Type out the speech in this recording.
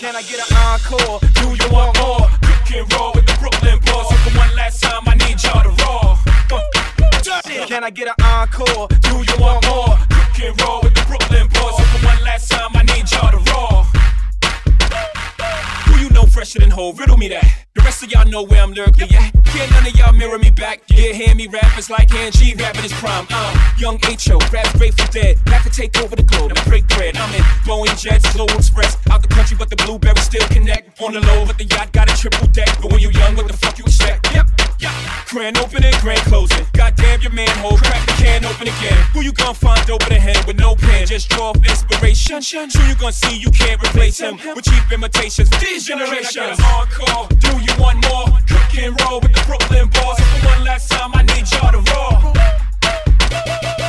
Can I get an encore? Do you want more? Cook and roll with the Brooklyn boys. So for one last time, I need y'all to roar. Can I get an encore? Do you want more? Cook and roll with the Brooklyn boys. So for one last time, I need y'all to roar. Who you know fresher than Ho? Riddle me that. The rest of y'all know where I'm lyrically at. Can't none of y'all mirror me back. Yeah, hear me rap, it's like Angie rapping his prime. Young H.O., rap Grateful Dead. Back to take over the globe and break bread. I'm in Boeing Jets, Global Express. Out the country, but the blueberries still connect. On the low, but the yacht got a triple deck. But when you young, what the fuck you expect? Yep, yeah. Grand opening, grand closing. Goddamn your manhole, crack the can open again. Who you gonna find open the head with no pen? Just draw off inspiration. True, you gonna see you can't replace him with cheap imitations for these generations. Hardcore, do you want more? Cook and roll with the Brooklyn boys. So for one last time, I need y'all to roar.